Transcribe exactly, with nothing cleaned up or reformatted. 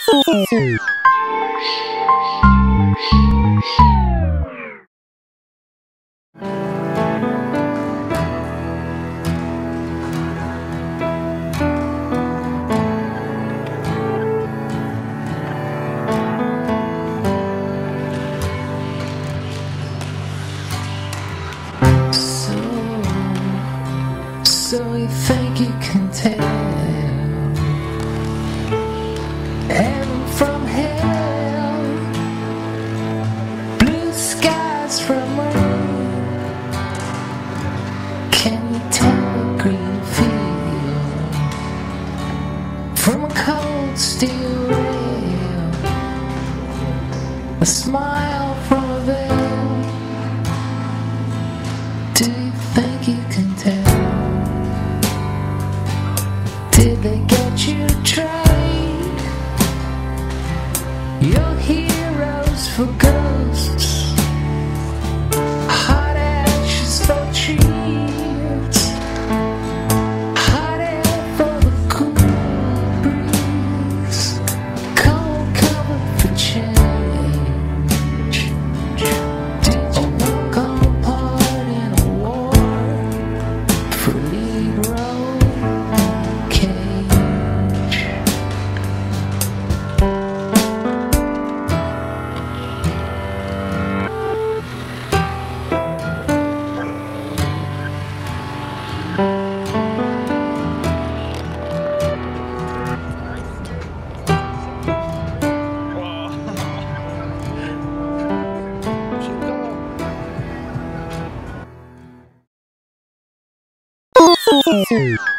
So you think you can tell heaven from hell, blue skies from rain? Can you tell a green field from a cold steel rail, a smile from a veil? Do you think you can tell? Did they get you trained? Your heroes for ghosts, hot ashes for trees, hot air for the cool breeze, cold cover for change. Did you walk on a part in a war for lead role? Thank you.